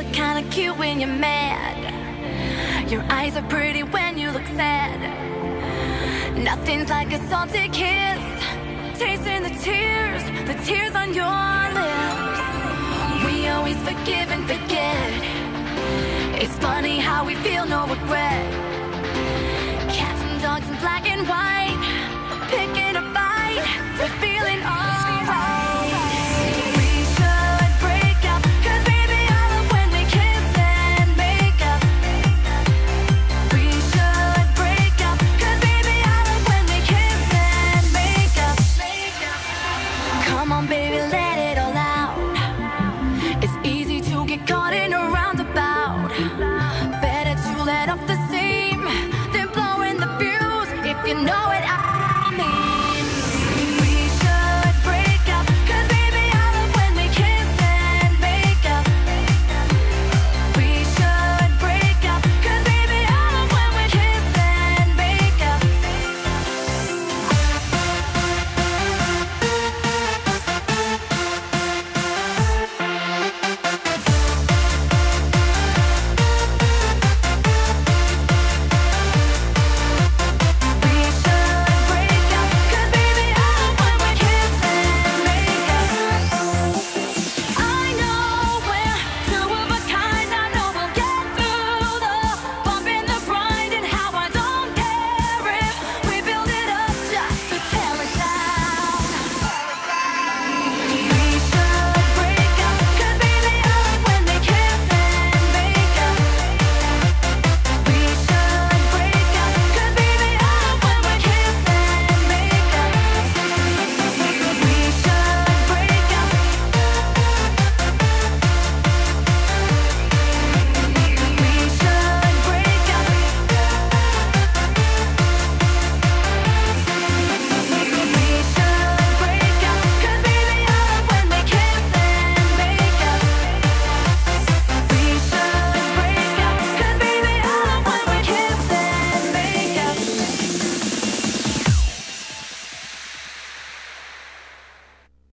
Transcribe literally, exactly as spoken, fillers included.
look kinda cute when you're mad. Your eyes are pretty when you look sad. Nothing's like a salty kiss, tasting the tears, the tears on your lips. We always forgive and forget. It's funny how we feel no regret. Cats and dogs in black and white, picking a fight, we're feeling alright. We should break up, 'cause baby I love when we kiss and make up. We should break up, 'cause baby I love when we kiss and make up. Come on baby, let it